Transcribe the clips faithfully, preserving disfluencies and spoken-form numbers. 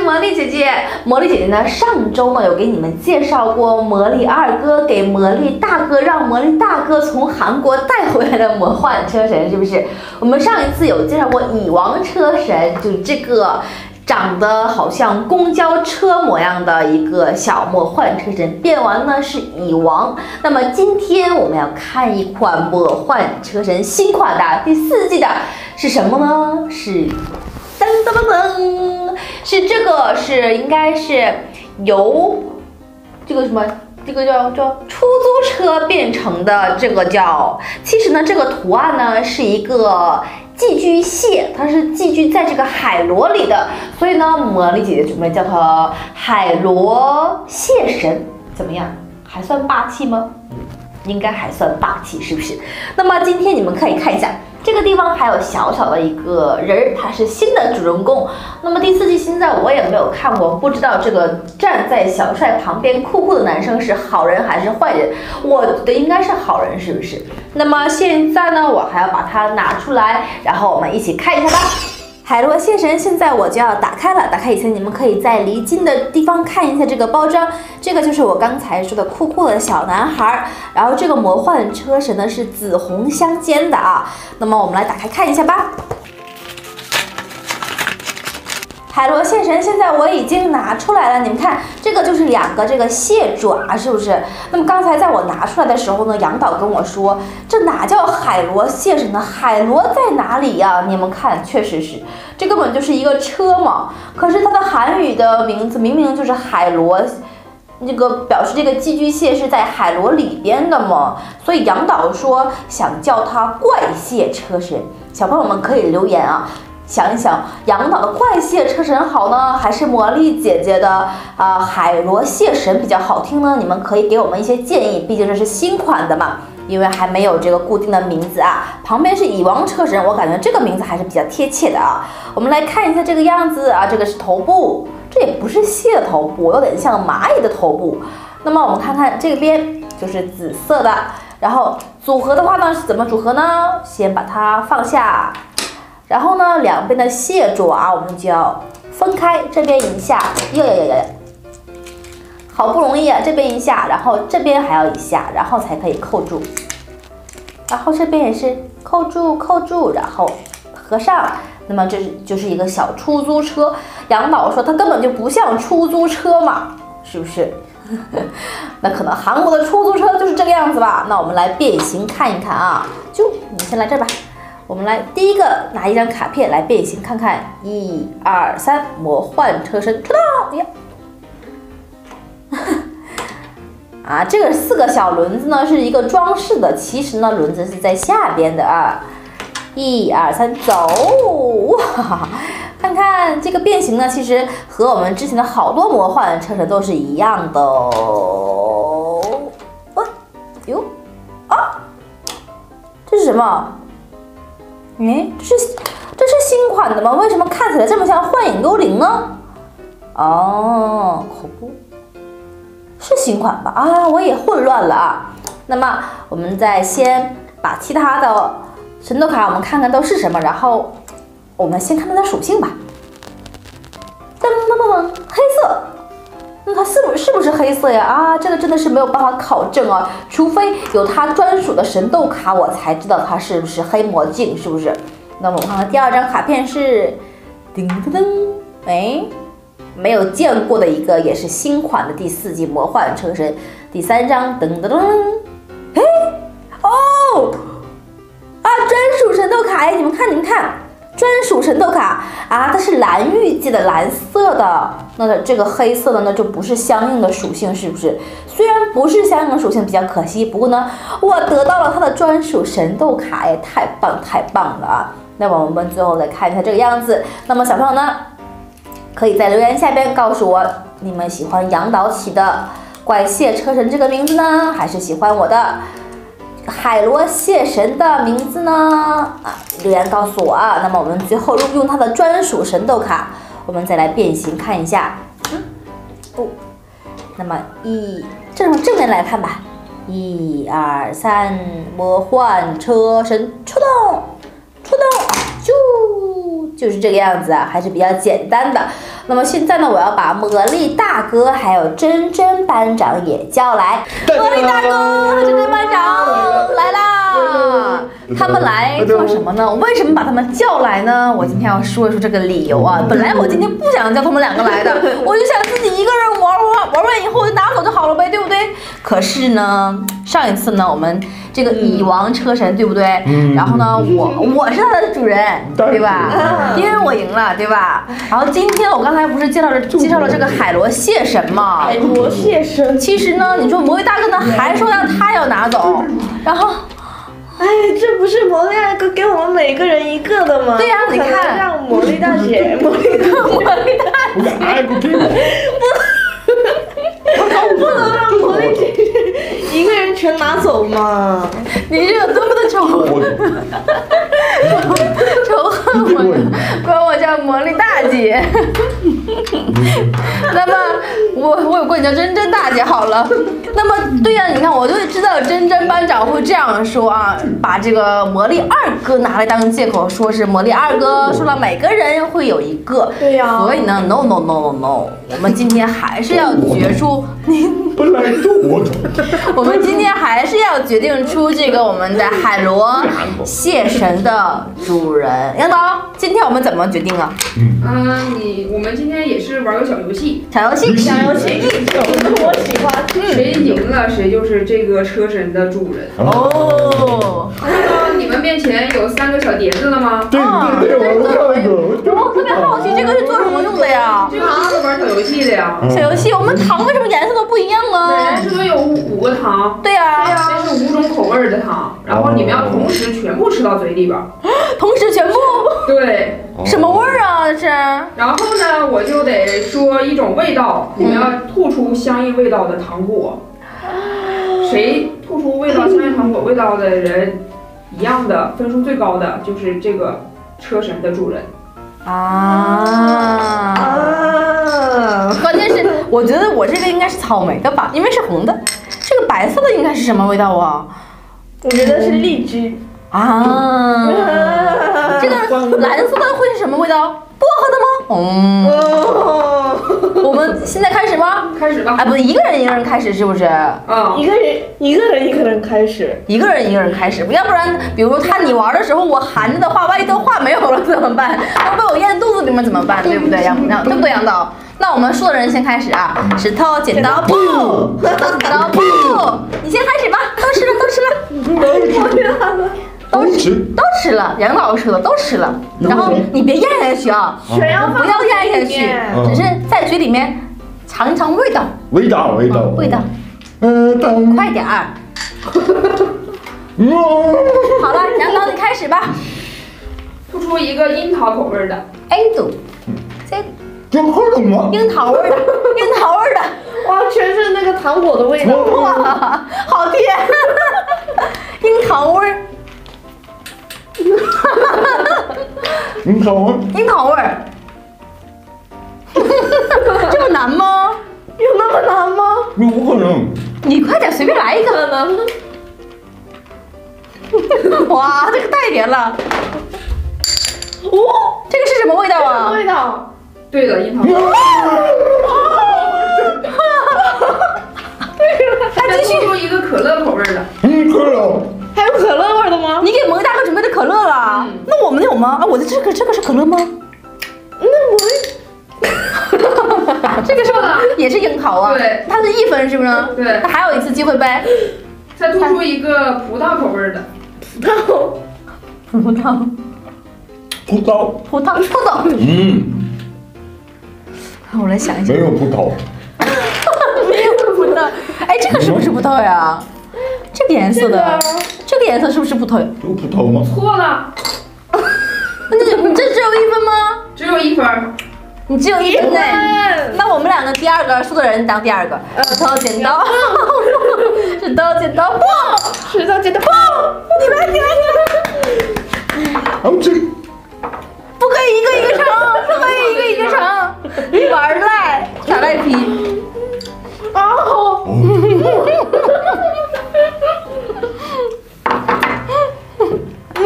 魔力姐姐。魔力姐姐呢，上周呢有给你们介绍过魔力二哥给魔力大哥，让魔力大哥从韩国带回来的魔幻车神，是不是？我们上一次有介绍过蚁王车神，就是这个长得好像公交车模样的一个小魔幻车神，变完呢是蚁王。那么今天我们要看一款魔幻车神新款的第四季的是什么呢？是噔噔噔噔，是这个是应该是由这个什么这个叫叫出租车变成的，这个叫其实呢这个图案呢是一个寄居蟹，它是寄居在这个海螺里的，所以呢，魔力姐姐准备叫它海螺蟹神，怎么样？还算霸气吗？应该还算霸气，是不是？那么今天你们可以看一下，这个地方还有小小的一个人儿，他是新的主人公。那么第四季现在我也没有看过，不知道这个站在小帅旁边酷酷的男生是好人还是坏人？我觉得应该是好人，是不是？那么现在呢，我还要把它拿出来，然后我们一起看一下吧。海螺蟹神现在我就要打开了，打开以前你们可以在离近的地方看一下这个包装，这个就是我刚才说的酷酷的小男孩，然后这个魔幻车神呢是紫红相间的啊，那么我们来打开看一下吧。海螺蟹神现在我已经拿出来了，你们看这个就是两个这个蟹爪，是不是？那么刚才在我拿出来的时候呢，杨导跟我说这哪叫海螺蟹神呢？海螺在哪里呀？你们看，确实是，这根本就是一个车嘛。可是它的韩语的名字明明就是海螺，这个表示这个寄居蟹是在海螺里边的嘛，所以杨导说想叫它怪蟹车神。小朋友们可以留言啊。想一想，杨导的怪蟹车神好呢，还是魔力姐姐的啊、呃、海螺蟹神比较好听呢？你们可以给我们一些建议，毕竟这是新款的嘛，因为还没有这个固定的名字啊。旁边是蚁王车神，我感觉这个名字还是比较贴切的啊。我们来看一下这个样子啊，这个是头部，这也不是蟹的头部，有点像蚂蚁的头部。那么我们看看这边就是紫色的，然后组合的话呢是怎么组合呢？先把它放下。然后呢，两边的蟹爪我们就要分开，这边一下，呀呀呀呀，好不容易啊，这边一下，然后这边还要一下，然后才可以扣住，然后这边也是扣住扣住，然后合上。那么这就是一个小出租车。杨导说它根本就不像出租车嘛，是不是？那可能韩国的出租车就是这个样子吧。那我们来变形看一看啊，就你先来这儿吧。我们来第一个拿一张卡片来变形看看，一二三，魔幻车神出道呀！啊，这个四个小轮子呢是一个装饰的，其实呢轮子是在下边的啊。一二三，走！哇，看看这个变形呢，其实和我们之前的好多魔幻车神都是一样的哦。哦，哟，啊，这是什么？哎，这是这是新款的吗？为什么看起来这么像幻影幽灵呢？哦，口部是新款吧？啊，我也混乱了啊。那么我们再先把其他的神斗卡我们看看都是什么，然后我们先看它的属性吧。噔噔噔噔，黑色。那它是不是不是黑色呀？啊，这个真的是没有办法考证啊，除非有它专属的神斗卡，我才知道它是不是黑魔镜，是不是？那么我们看看第二张卡片是，叮噔噔，哎，没有见过的一个，也是新款的第四季魔幻车神。第三张，噔噔噔，哎，哦，啊，专属神斗卡哎，你们看，你们看。专属神斗卡啊，它是蓝玉界的蓝色的，那这个黑色的呢就不是相应的属性，是不是？虽然不是相应的属性比较可惜，不过呢，我得到了它的专属神斗卡，哎，太棒太棒了啊！那么我们最后来看一下这个样子。那么小朋友呢，可以在留言下边告诉我，你们喜欢杨导起的怪蟹车神这个名字呢，还是喜欢我的海螺蟹神的名字呢？啊，留言告诉我啊。那么我们最后用用它的专属神斗卡，我们再来变形看一下。嗯，哦，那么一，这从正面来看吧。一二三，魔幻车神出动，出动，就就是这个样子啊，还是比较简单的。 那么现在呢，我要把魔力大哥还有珍珍班长也叫来。魔力大哥、珍珍班长来啦！他们来做什么呢？为什么把他们叫来呢？我今天要说一说这个理由啊。本来我今天不想叫他们两个来的，我就想自己一个人玩玩，玩完以后就拿走就好了呗，对不对？可是呢，上一次呢，我们这个蚁王车神，对不对？嗯、然后呢，我我是他的主人，对吧？因为我赢了，对吧？然后今天我刚才不是介绍了介绍了这个海螺蟹神嘛？ 海螺蟹神。 其实呢，你说魔力大哥呢，还说要他要拿走，然后。 哎，这不是魔力大哥给我们每个人一个的吗？ 对呀、啊，你看， 让魔力大姐，魔力大魔力大姐， 哎，不听， 不能让魔力姐姐一个人全拿走嘛？ 你这有多么的仇恨，仇恨我，管我叫魔力大姐。那么我我有管你叫珍珍大姐好了。那么对呀、啊，你看我就知道珍珍班长会这样说啊，把这个魔力二哥拿来当借口，说是魔力二哥说了每个人会有一个。 对呀、啊。 所以呢 ，no no no no no， 我们今天还是要决出你。 本来就我走。 我们今天还是要决定出这个我们的海螺蟹神的主人。杨导，今天我们怎么决定啊？ 嗯、呃，你我们今天也是玩个小游戏。 小游戏， 小游戏，我喜欢。 谁赢了谁就是这个车神的主人。 哦。 看到你们面前有三个小碟子了吗？ 对对对，我看过。 我特别好奇，这个是做什么用的呀？ 这个是玩小游戏的呀。 小游戏，我们糖为什么颜色都不一样呢？ 每人是都有五五个糖。 对呀、 啊。这是五种口味的糖，然后你们要同时全部吃到嘴里边。 同时全部？ 对。 什么味儿啊？这是？ 然后呢，我就得说一种味道，你们要吐出相应味道的糖果。谁吐出味道相应糖果味道的人，一样的分数最高的就是这个车神的主人。 啊啊！关键是我觉得我这个应该是草莓的吧，因为是红的。这个白色的应该是什么味道啊？ 我觉得是荔枝。 啊，这个蓝色的会是什么味道？薄荷的吗？嗯。哦、我们现在开始吗？ 开始吧。 啊，不，一个人一个人开始是不是？ 嗯。 一个人一个人一个人开始。 一个人一个人开始，要不然，比如他你玩的时候我含着的话，万一都话没有了怎么办？要被我咽肚子里面怎么办？对不对？杨杨，对不对？杨导？那我们输的人先开始啊！石头剪刀布，剪刀布，你先开始吧。都吃了，都吃了。都吃都吃了，杨导吃了都吃了，然后你别咽下去啊，不要咽下去，只是在嘴里面尝一尝味道。 味道，味道， 味道。 嗯， 快点儿。好了，杨导你开始吧。 吐出一个樱桃口味的。 哎嘟，这樱桃的吗？ 樱桃味的，樱桃味的。 哇，全是那个糖果的味道。 哇，好甜。樱桃味。 樱桃味， 樱桃味儿，这么难吗？ 有那么难吗？ 有可能。 你快点，随便来一个。 可能。 哇，这个太甜了。哦，这个是什么味道啊？ 味道。 对了，樱桃味。再吐出一个可乐口味的。 嗯，可乐。 还有可乐味的吗？ 你给萌大哥准备的可乐了，嗯、那我们有吗？啊，我的这个这个是可乐吗？ 那我这个是不是也是樱桃啊？ 对， 它是一分是不是？ 对， 那还有一次机会呗。 再吐出一个葡萄口味的。 葡萄， 葡萄， 葡萄， 葡萄，葡萄。 嗯。 我来想一想。 没有葡萄。 没有葡萄。哎，这个是不是葡萄呀？这个颜色的，这个颜色是不是葡萄？ 有葡萄吗？ 错了。 那这你这只有一分吗？ 只有一分。 你只有一分呢。那我们两个第二个输的人当第二个。石头剪刀，石头剪刀布， 石头剪刀布， 你来你来你来。 好吃。 不可以一个一个尝，不可以一个一个尝，玩赖耍赖皮。 啊！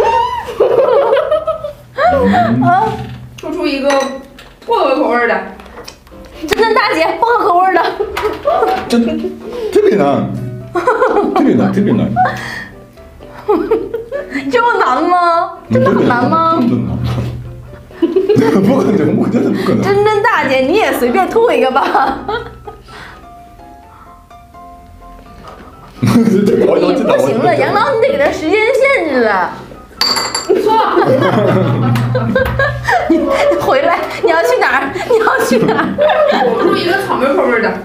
吐出一个薄荷口味的。 这特别难，特别难，特别难。 这么难吗？真的很难吗？ 真的难。不可能，我真的不可能。 真真大姐，你也随便吐一个吧。你不行了，杨导，你得给他时间限制了。 错。 你回来，你要去哪儿？你要去哪儿？ 我们弄一个草莓口味的。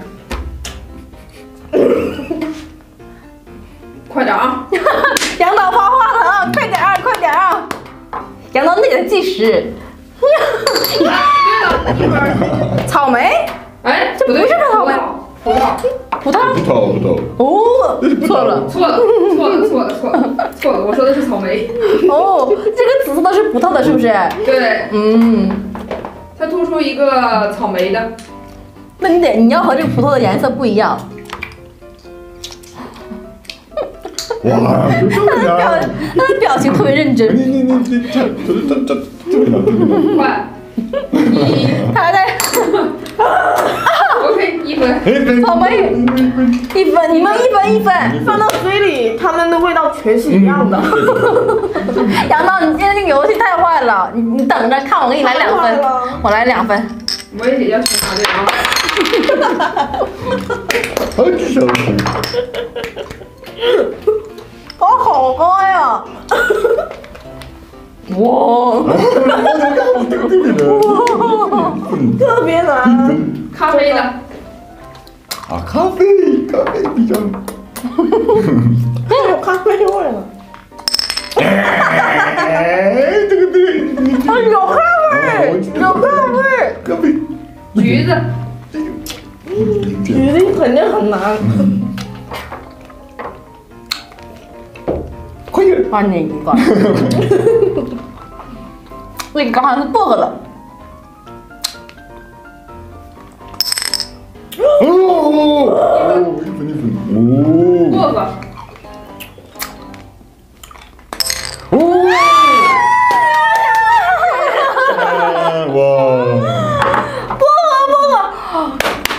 快点啊！ 杨导发话了啊！快点啊，快点啊！杨导，你得给他计时。 对了，一会儿。 草莓？ 哎， 这不是草莓， 葡萄。 葡萄？ 葡萄，葡萄。 哦，错了， 错了，错了，错了，错了，错了！我说的是草莓。 哦，这个紫色的是葡萄的，是不是？ 对。 嗯。 它突出一个草莓的。 那你得，你要和这个葡萄的颜色不一样。 哇，这么难！ 他的表情特别认真。 你你你你这这这这这么难！ 快！一， 他还在。 OK， 一分。 草莓，一分，你们一分一分。 放到嘴里，它们的味道全是一样的。 杨导，你今天这个游戏太坏了，你你等着看，我给你来两分，我来两分。 我也得要选答对啊。 好小。 我好高呀！哇！ 特别难。 咖啡的。 啊，咖啡，咖啡比较。 有咖啡味了。 哎，这个对。 啊，有咖啡，有咖啡。 咖啡。 橘子。 橘子肯定很难。 快点！ 啊，那个，那个刚好是薄荷的。 哦，一分一分，哦。 薄荷。 哦。哇！ 薄荷，薄荷。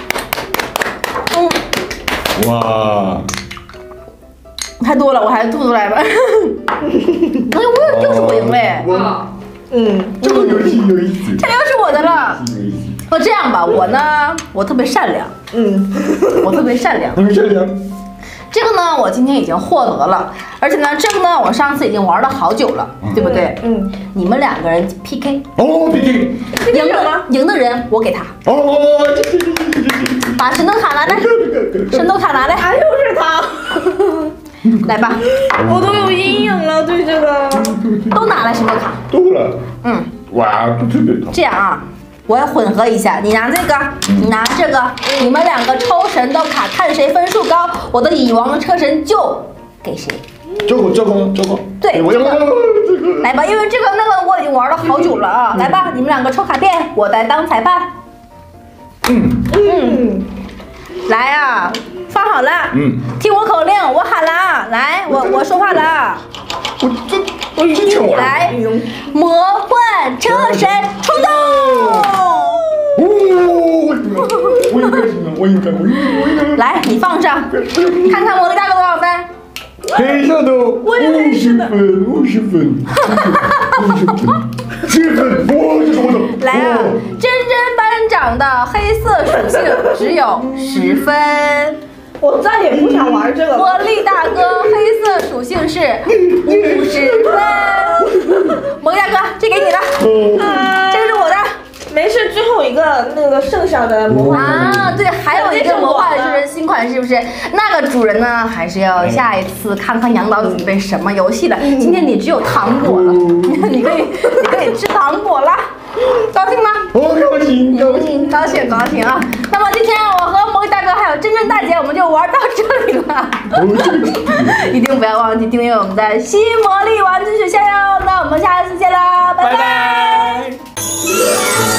嗯。 哇！ 太多了，我还是吐出来吧。哎，我又是我赢了哎。 啊。 嗯， 这个游戏有意思。 这又是我的了。那这样吧，我呢，我特别善良。 嗯， 我特别善良。 特别善良。 这个呢，我今天已经获得了，而且呢，这个呢，我上次已经玩了好久了，对不对？ 嗯。 你们两个人 P K。 哦 ，P K。 赢的赢的人我给他。 哦， 把神斗卡拿来，神斗卡拿来。 哎，又是他。 来吧， 我都有阴影了，对这个。 都拿来神斗卡。 多了。 嗯。 哇，这特别好。 这样啊，我要混合一下，你拿这个，你拿这个，你们两个抽神斗卡，看谁分数高，我的蚁王车神就给谁。 这个这个这个。 对， 我要这个。 来吧，因为这个那个我已经玩了好久了啊，来吧，你们两个抽卡片，我来当裁判。 嗯嗯。 来啊，放好了。 嗯。 听我口令，我喊了啊，来，我我说话了啊。 我这我已经玩了。 来，魔幻车神出动！ 哦，我应该行了，我应该，我应该，我应该。 来，你放上，看看魔力大哥多少分？ 黑色的五十分，五十分，五十分，十分，哇，这是我的。 来啊，真真班长的黑色属性只有十分。 我再也不想玩这个了。 魔力大哥黑色属性是五十分。魔力大哥，这给你了，这个是我的。 没事，最后一个那个剩下的魔幻啊，对，还有一个魔幻之人新款是不是？那个主人呢，还是要下一次看看杨导准备什么游戏了。今天你只有糖果了，你可以你可以吃糖果了，高兴吗？ 我高兴，高兴， 高兴，高兴啊！那么今天我和魔力大哥还有真真大姐，我们就玩到这里了。一定不要忘记订阅我们的新魔力玩具学校哟！那我们下次见啦，拜拜。